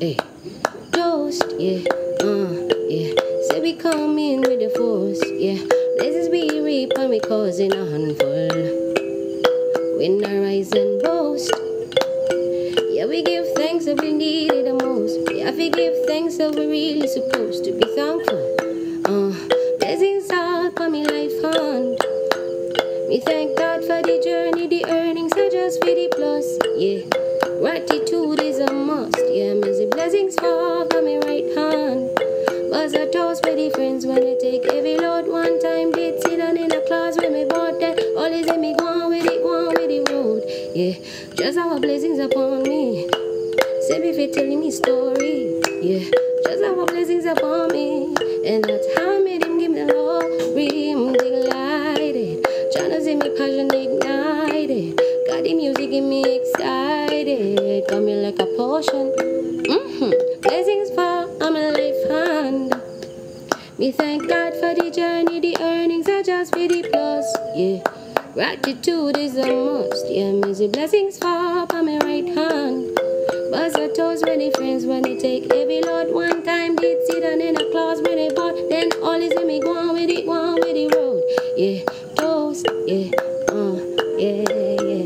Hey, toast, yeah, yeah. Say we come in with the force, yeah. Blessings we reap and we causing a handful. When I rise and boast, yeah, we give thanks that we need it the most. Yeah, we give thanks that we're really supposed to be thankful. Blessings all upon me life hand. Me thank God for the journey, the earnings are just for the plus, yeah. Gratitude is a must, yeah. Me see blessings fall from my right hand. Was a toast for the friends when they take every load. One time did sit down in a class when me bought that. All is in me, go on with the road, yeah. Just our blessings upon me. Say if you're telling me story, yeah. Just our blessings upon me. And that's how I made him give me the glory. I'm delighted. Trying to see me passion ignited. Got the music in me excited. Got me like a potion. Blessings fall on my life hand. Me thank God for the journey, the earnings are just for the plus, yeah. Gratitude is a must, yeah. Me see blessings fall on my right hand. Buzz a toast with the friends when they take every load. One time did sit down in a class when they bought. Then all is in me, go on with the road, yeah. Toast, yeah, yeah, yeah.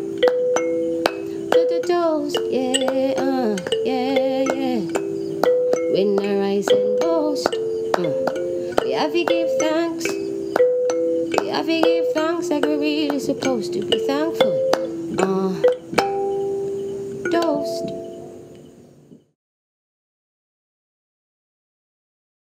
To toast, yeah, yeah. When I rise and boast, we have to give thanks. We have to give thanks like we're really supposed to be thankful.